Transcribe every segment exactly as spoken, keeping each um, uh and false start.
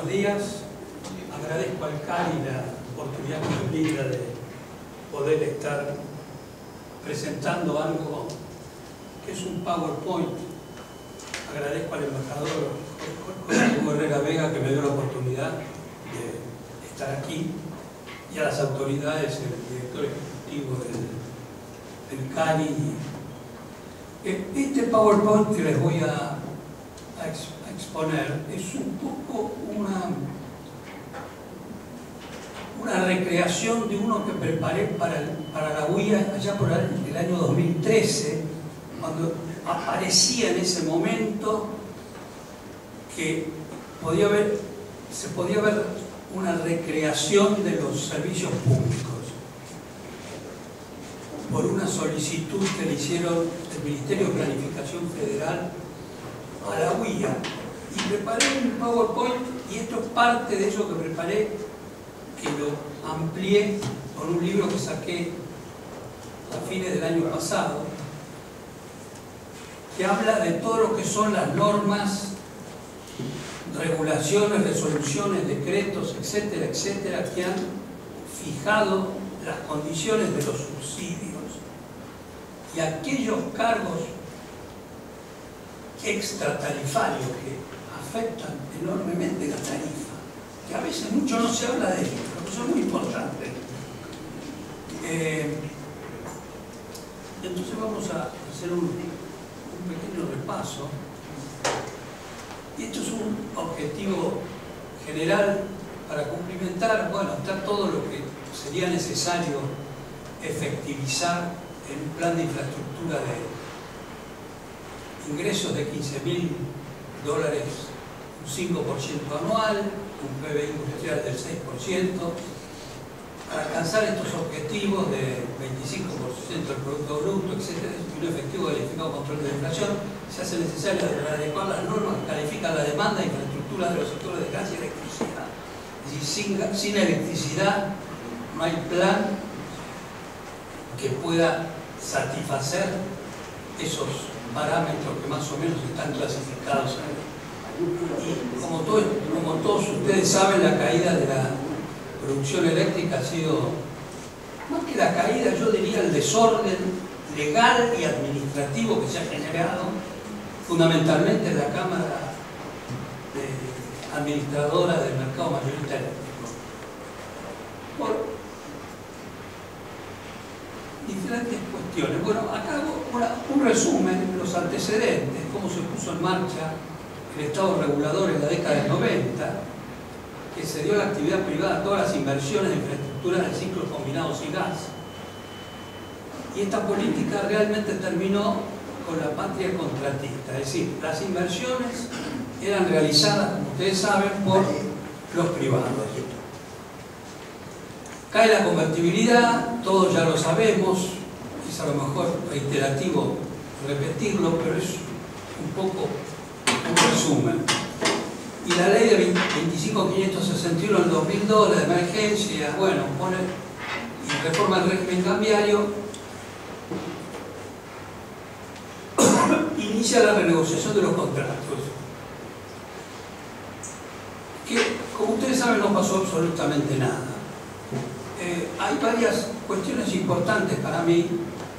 buenos días. Agradezco al Cari la oportunidad que me brinda de poder estar presentando algo que es un PowerPoint. Agradezco al embajador José Herrera Vega que me dio la oportunidad de estar aquí y a las autoridades, el director ejecutivo del, del Cari. Este PowerPoint que les voy a, a exponer es un poco una, una recreación de uno que preparé para, el, para la U I A allá por el, el año dos mil trece, cuando aparecía en ese momento que podía haber, se podía ver una recreación de los servicios públicos por una solicitud que le hicieron el Ministerio de Planificación Federal a la U I A. Y preparé un PowerPoint, y esto es parte de eso que preparé, que lo amplié con un libro que saqué a fines del año pasado, que habla de todo lo que son las normas, regulaciones, resoluciones, decretos, etcétera, etcétera, que han fijado las condiciones de los subsidios y aquellos cargos extratarifarios que afectan enormemente la tarifa, que a veces mucho no se habla de ello, pero eso es muy importante. Eh, entonces vamos a hacer un, un pequeño repaso. Y esto es un objetivo general para cumplimentar, bueno, está todo lo que sería necesario efectivizar en un plan de infraestructura de ingresos de quince mil dólares, un cinco por ciento anual, un P B I industrial del seis por ciento, para alcanzar estos objetivos de veinticinco por ciento del Producto Bruto, etcétera, y un efectivo calificado control de la inflación, se hace necesario adecuar las normas que califican la demanda e infraestructura de los sectores de gas y electricidad. Es decir, sin, sin electricidad no hay plan que pueda satisfacer esos parámetros que más o menos están clasificados ahí. Y como, todo, como todos ustedes saben, la caída de la producción eléctrica ha sido, más que la caída, yo diría el desorden legal y administrativo que se ha generado fundamentalmente en la Cámara de Administradora del Mercado Mayorista Eléctrico, por diferentes cuestiones. Bueno, acá hago una, un resumen de los antecedentes, cómo se puso en marcha el Estado regulador en la década del noventa, que se dio a la actividad privada todas las inversiones de infraestructura de ciclos combinados y gas. Y esta política realmente terminó con la patria contratista, es decir, las inversiones eran realizadas, como ustedes saben, por los privados. Cae la convertibilidad, todos ya lo sabemos, es a lo mejor reiterativo repetirlo, pero es un poco un resumen. Y la ley de veinticinco mil quinientos sesenta y uno del dos mil dos, la de emergencia, bueno, pone y reforma el régimen cambiario, inicia la renegociación de los contratos. Que, como ustedes saben, no pasó absolutamente nada. Eh, hay varias cuestiones importantes para mí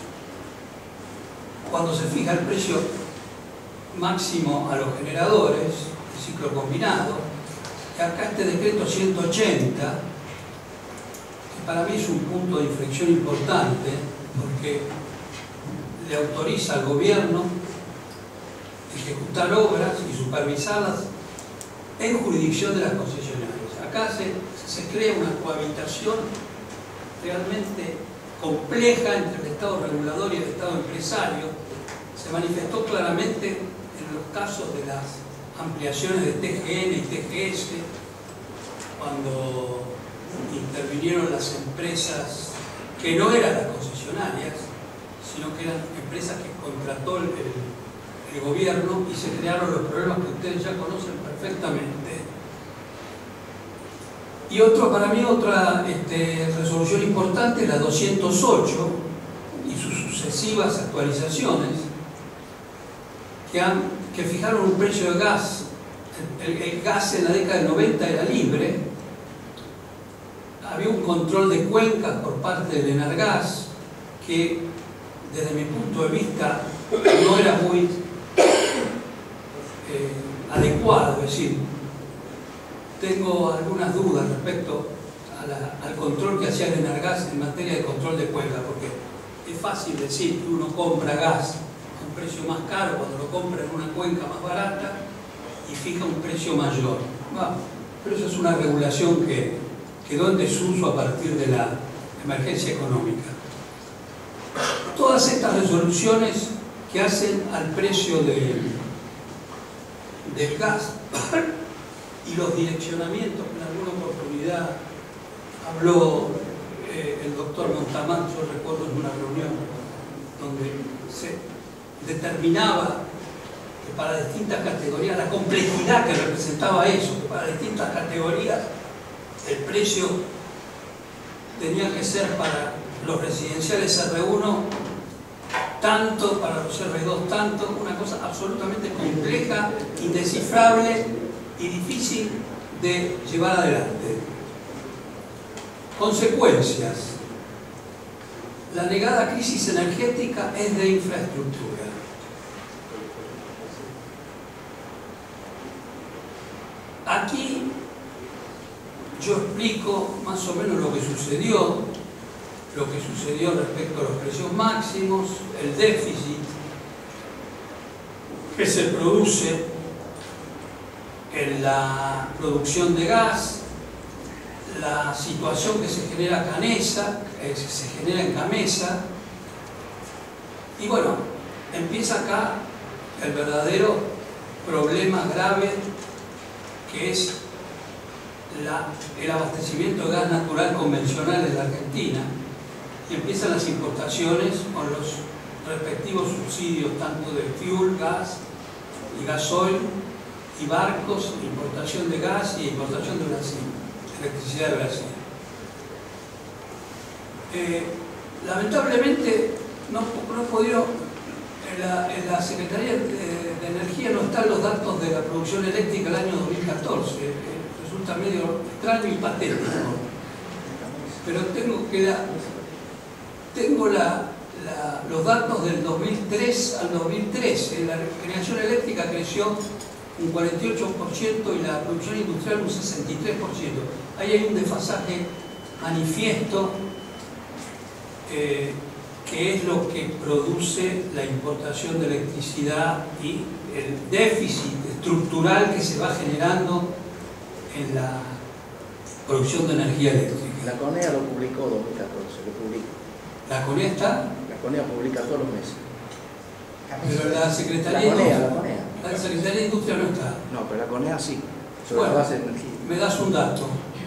cuando se fija el precio máximo a los generadores de ciclo combinado. Y acá este decreto ciento ochenta, que para mí es un punto de inflexión importante, porque le autoriza al gobierno ejecutar obras y supervisarlas en jurisdicción de las concesionarias. Acá se, se crea una cohabitación realmente compleja entre el Estado regulador y el Estado empresario. Se manifestó claramente en los casos de las ampliaciones de T G N y T G S, cuando intervinieron las empresas que no eran las concesionarias, sino que eran empresas que contrató el, el, el gobierno, y se crearon los problemas que ustedes ya conocen perfectamente. Y otro, para mí, otra este, resolución importante, la doscientos ocho y sus sucesivas actualizaciones, que, han, que fijaron un precio de gas el, el gas en la década del noventa era libre, había un control de cuencas por parte del Enargas que desde mi punto de vista no era muy eh, adecuado, es decir, tengo algunas dudas respecto a la, al control que hacía el Enargas en materia de control de cuencas, porque es fácil decir que uno compra gas a un precio más caro cuando lo compra en una cuenca más barata y fija un precio mayor. Bueno, pero eso es una regulación que quedó en desuso a partir de la emergencia económica. Todas estas resoluciones que hacen al precio de, del gas y los direccionamientos que en alguna oportunidad habló eh, el doctor Montamán, yo recuerdo en una reunión donde se determinaba que para distintas categorías, la complejidad que representaba eso, que para distintas categorías el precio tenía que ser para los residenciales R uno tanto, para los R dos tanto, una cosa absolutamente compleja, indescifrable y difícil de llevar adelante. Consecuencias. La negada crisis energética es de infraestructura. Aquí yo explico más o menos lo que sucedió, lo que sucedió respecto a los precios máximos, el déficit que se produce en la producción de gas, la situación que se genera Canesa, que se genera en Gamesa, y bueno, empieza acá el verdadero problema grave que es La, el abastecimiento de gas natural convencional en la Argentina, y empiezan las importaciones con los respectivos subsidios tanto de fuel, gas y gasoil, y barcos, importación de gas y importación de Brasil, electricidad de Brasil. Eh, lamentablemente no, no he podido, en la, en la Secretaría de, de Energía no están los datos de la producción eléctrica del año dos mil catorce, eh, resulta medio extraño y patético, pero tengo que la, tengo la, la, los datos del dos mil tres al dos mil trece. La generación eléctrica creció un cuarenta y ocho por ciento y la producción industrial un sesenta y tres por ciento. Ahí hay un desfasaje manifiesto eh, que es lo que produce la importación de electricidad y el déficit estructural que se va generando en la producción de energía eléctrica. La CONEA lo publicó en dos mil catorce, lo publica. ¿La CONEA está? La CONEA publica todos los meses. Pero la Secretaría La CONEA, de la CONEA. La Secretaría de Industria no está. No, pero la CONEA sí, sobre Bueno, la base de energía. me das un dato.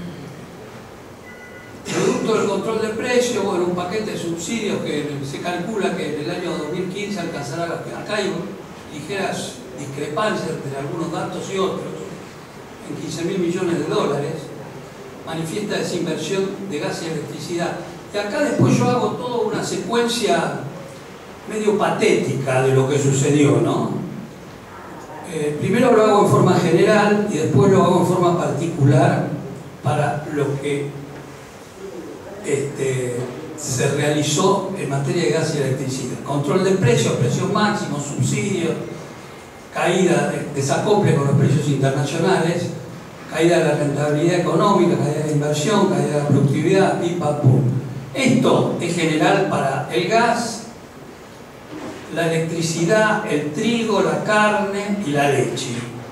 Producto del control de precios, bueno, un paquete de subsidios que se calcula que en el año dos mil quince alcanzará, acá hay ligeras discrepancias entre algunos datos y otros, en quince mil millones de dólares, manifiesta desinversión de gas y electricidad. Y acá después yo hago toda una secuencia medio patética de lo que sucedió, ¿no? Eh, primero lo hago en forma general y después lo hago en forma particular para lo que este, se realizó en materia de gas y electricidad. Control de precios, precios máximos, subsidios, caída, de, desacople con los precios internacionales, caída de la rentabilidad económica, caída de inversión, caída de la productividad, pipa, pum. Esto es general para el gas, la electricidad, el trigo, la carne y la leche.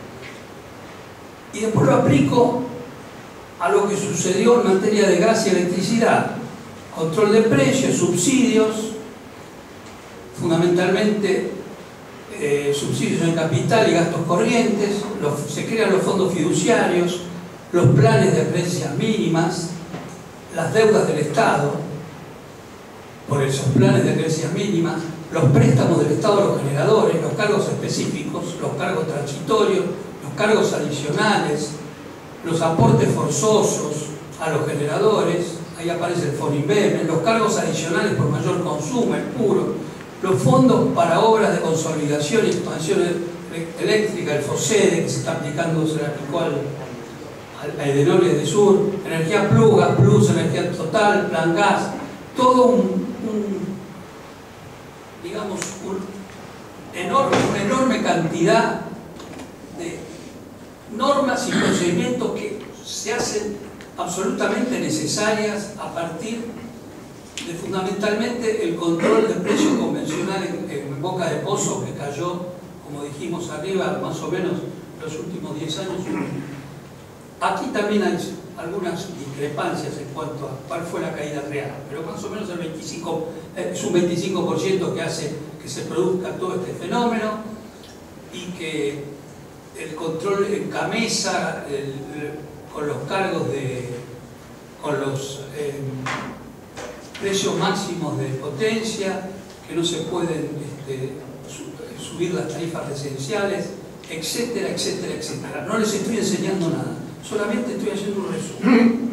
Y después lo aplico a lo que sucedió en materia de gas y electricidad. Control de precios, subsidios, fundamentalmente eh, subsidios en capital y gastos corrientes, los, se crean los fondos fiduciarios, los planes de referencias mínimas, las deudas del Estado, por esos planes de referencias mínimas, los préstamos del Estado a los generadores, los cargos específicos, los cargos transitorios, los cargos adicionales, los aportes forzosos a los generadores, ahí aparece el FONINVEM, los cargos adicionales por mayor consumo, el puro, los fondos para obras de consolidación y expansión eléctrica, el FOSEDE, que se está aplicando, se le aplicó al, al, a Edenor y Edesur, Energía Plus, Gas Plus, Energía Total, Plan Gas, todo un, un digamos, un enorme, una enorme cantidad de normas y procedimientos que se hacen absolutamente necesarias a partir de fundamentalmente el control de precios convencional en, en boca de pozo, que cayó, como dijimos arriba, más o menos los últimos diez años. Aquí también hay algunas discrepancias en cuanto a cuál fue la caída real, pero más o menos el veinticinco, es un veinticinco por ciento que hace que se produzca todo este fenómeno, y que el control encameza el, el, con los cargos de, con los eh, precios máximos de potencia, que no se pueden este, subir las tarifas residenciales, etcétera, etcétera, etcétera. No les estoy enseñando nada, solamente estoy haciendo un resumen.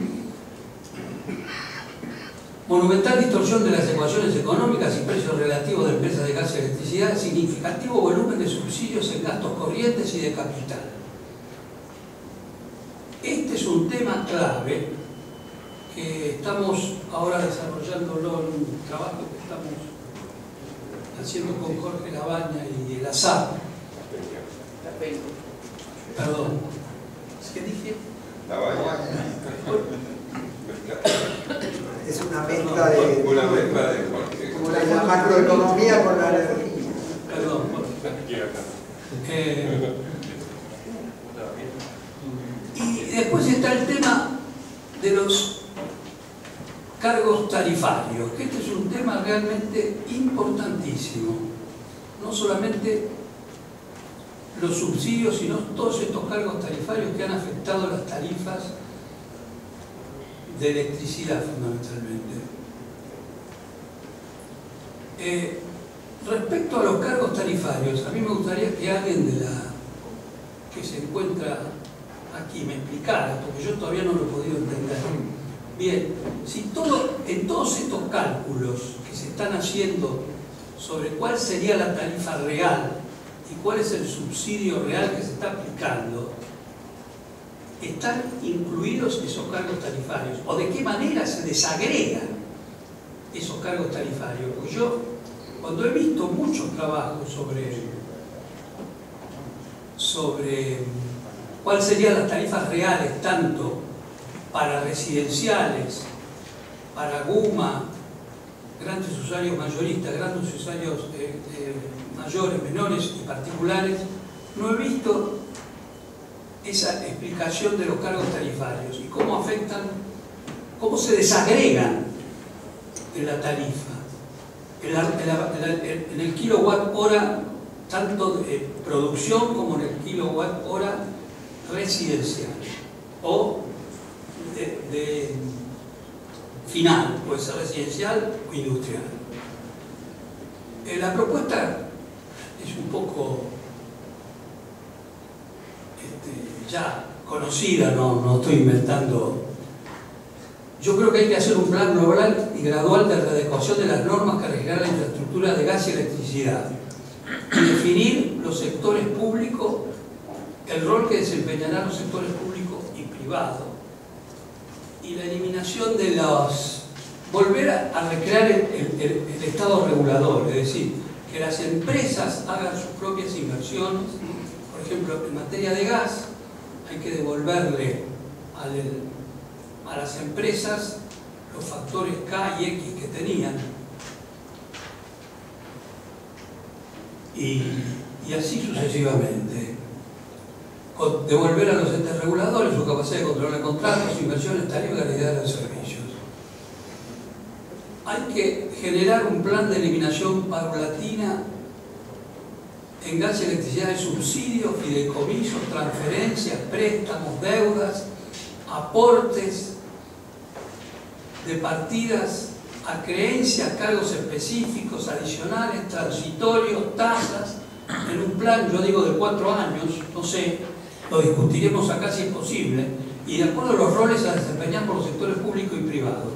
Monumental distorsión de las ecuaciones económicas y precios relativos de empresas de gas y electricidad, significativo volumen de subsidios en gastos corrientes y de capital. Este es un tema clave que estamos ahora desarrollándolo en un trabajo que estamos haciendo con Jorge Labaña y el ASAP. Perdón. ¿Qué dije? Labaña. Es una mezcla de... Una mezcla de Jorge. Como la macroeconomía con la energía. Perdón. Eh, y después está el tema de los cargos tarifarios, que este es un tema realmente importantísimo. No solamente los subsidios, sino todos estos cargos tarifarios que han afectado las tarifas de electricidad fundamentalmente. Eh, respecto a los cargos tarifarios, a mí me gustaría que alguien de la que se encuentra aquí me explicara, porque yo todavía no lo he podido entender. Bien, si todo, en todos estos cálculos que se están haciendo sobre cuál sería la tarifa real y cuál es el subsidio real que se está aplicando, ¿están incluidos esos cargos tarifarios? ¿O de qué manera se desagregan esos cargos tarifarios? Porque yo, cuando he visto muchos trabajos sobre, sobre cuáles serían las tarifas reales, tanto para residenciales, para GUMA, grandes usuarios mayoristas, grandes usuarios eh, eh, mayores, menores y particulares, no he visto esa explicación de los cargos tarifarios y cómo afectan, cómo se desagregan en la tarifa, en, la, en, la, en, la, en el kilowatt hora, tanto de producción como en el kilowatt hora residencial o de, de final, puede ser residencial o industrial. Eh, la propuesta es un poco este, ya conocida, no, no estoy inventando. Yo creo que hay que hacer un plan global y gradual de readecuación de las normas que regirán la infraestructura de gas y electricidad y definir los sectores públicos, el rol que desempeñarán los sectores públicos y privados, y la eliminación de los... volver a, a recrear el, el, el Estado regulador, es decir, que las empresas hagan sus propias inversiones. Por ejemplo, en materia de gas hay que devolverle al, a las empresas los factores K y X que tenían, y, y así sucesivamente. Devolver a los entes reguladores su capacidad de controlar contratos, inversiones, tarifas y calidad de los servicios. Hay que generar un plan de eliminación paulatina en gas y electricidad de subsidios, fideicomisos, transferencias, préstamos, deudas, aportes de partidas a creencias, cargos específicos, adicionales, transitorios, tasas, en un plan, yo digo, de cuatro años, no sé, lo discutiremos acá si es posible, y de acuerdo a los roles a desempeñar por los sectores públicos y privados.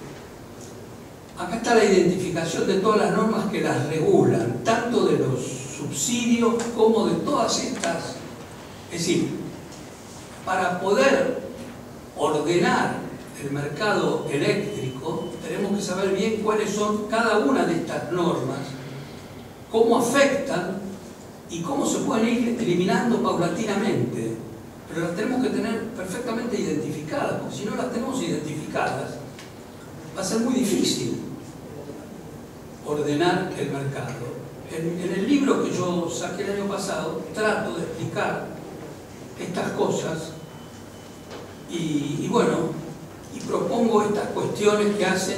Acá está la identificación de todas las normas que las regulan, tanto de los subsidios como de todas estas. Es decir, para poder ordenar el mercado eléctrico tenemos que saber bien cuáles son cada una de estas normas, cómo afectan y cómo se pueden ir eliminando paulatinamente. Pero las tenemos que tener perfectamente identificadas, porque si no las tenemos identificadas va a ser muy difícil ordenar el mercado. En, en el libro que yo saqué el año pasado trato de explicar estas cosas y, y bueno, y propongo estas cuestiones que hacen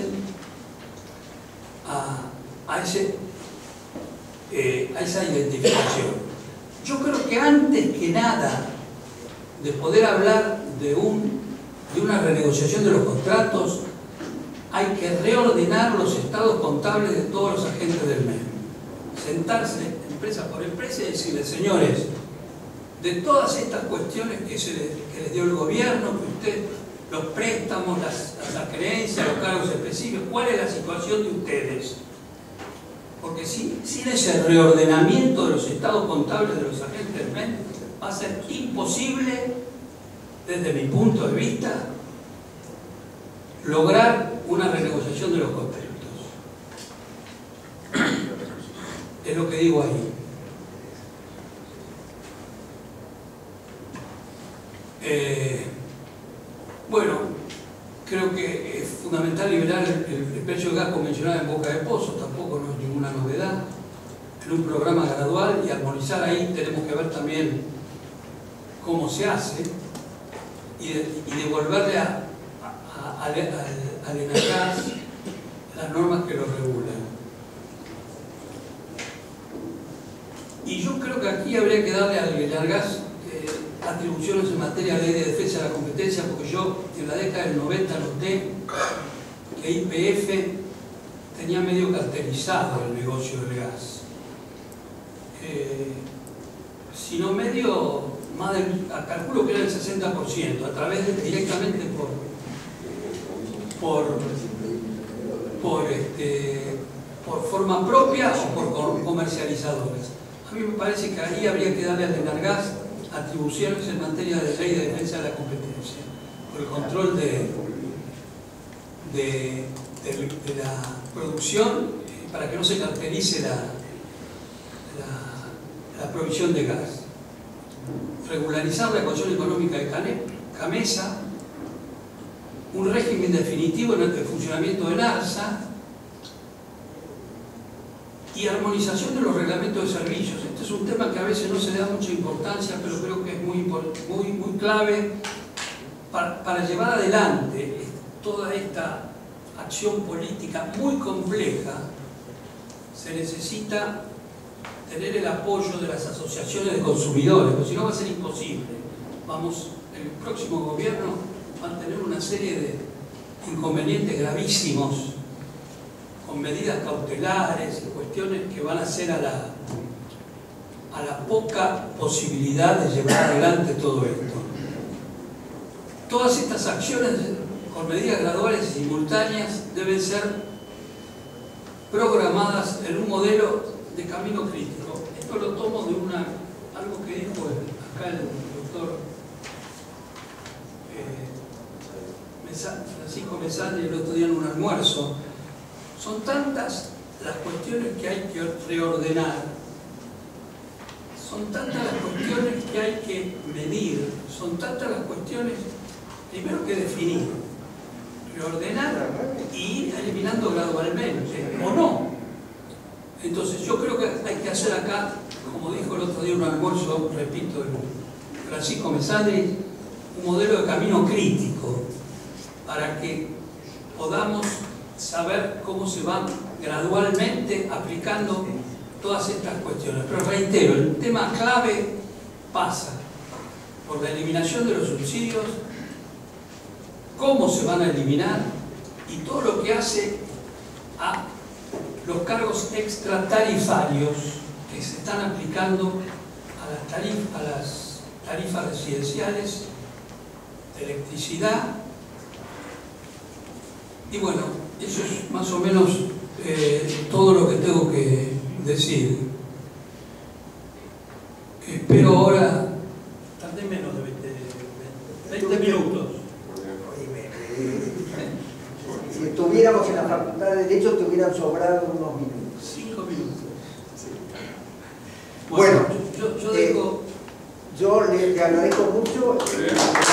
a, a, ese, eh, a esa identificación. Yo creo que antes que nada de poder hablar de, un, de una renegociación de los contratos, hay que reordenar los estados contables de todos los agentes del M E M. Sentarse empresa por empresa y decirle, señores, de todas estas cuestiones que, se les, que les dio el gobierno, que usted, los préstamos, las, las creencias, los cargos específicos, ¿cuál es la situación de ustedes? Porque sin, sin ese reordenamiento de los estados contables de los agentes del M E M, va a ser imposible, desde mi punto de vista, lograr una renegociación de los contratos. Es lo que digo ahí. Eh, bueno, creo que es fundamental liberar el, el precio del gas convencional en boca de pozo, tampoco no es ninguna novedad, en un programa gradual, y armonizar ahí tenemos que ver también cómo se hace y, de, y devolverle a, a, a, al, al ENARGAS las normas que lo regulan. Y yo creo que aquí habría que darle al ENARGAS eh, atribuciones en materia de ley de defensa de la competencia, porque yo en la década del noventa noté que Y P F tenía medio cartelizado el negocio del gas. Eh, si no medio, más del, calculo que era el sesenta por ciento, a través de, directamente por, por, por, este, por forma propia o por comercializadores. A mí me parece que ahí habría que darle al ENARGAS atribuciones en materia de ley de defensa de la competencia, por el control de, de, de, de la producción, para que no se caracterice la, la, la provisión de gas. Regularizar la ecuación económica de CAMESA, un régimen definitivo en el funcionamiento de NARSA y armonización de los reglamentos de servicios. Este es un tema que a veces no se le da mucha importancia, pero creo que es muy, muy, muy clave para, para llevar adelante toda esta acción política muy compleja. Se necesita tener el apoyo de las asociaciones de consumidores, porque si no va a ser imposible. Vamos, el próximo gobierno va a tener una serie de inconvenientes gravísimos con medidas cautelares y cuestiones que van a hacer a la, a la poca posibilidad de llevar adelante todo esto. Todas estas acciones con medidas graduales y simultáneas deben ser programadas en un modelo de camino crítico. Esto lo tomo de una, algo que dijo acá el doctor eh, Francisco Mesani el otro día en un almuerzo. Son tantas las cuestiones que hay que reordenar, son tantas las cuestiones que hay que medir, son tantas las cuestiones, primero que definir, reordenar y ir eliminando gradualmente, o no. Entonces yo creo que hay que hacer acá, como dijo el otro día en un almuerzo, repito, Francisco Mesani, un modelo de camino crítico para que podamos saber cómo se van gradualmente aplicando todas estas cuestiones. Pero reitero, el tema clave pasa por la eliminación de los subsidios, cómo se van a eliminar y todo lo que hace a los cargos extratarifarios que se están aplicando a las, tarif a las tarifas residenciales de electricidad. Y bueno, eso es más o menos eh, todo lo que tengo que decir. tengo ahora, tardé menos de veinte, veinte minutos. Oíme, eh, si estuviéramos en la Facultad de Derecho, te hubieran sobrado unos minutos. Cinco minutos. Bueno, yo, yo eh, dejo... yo le, le agradezco mucho.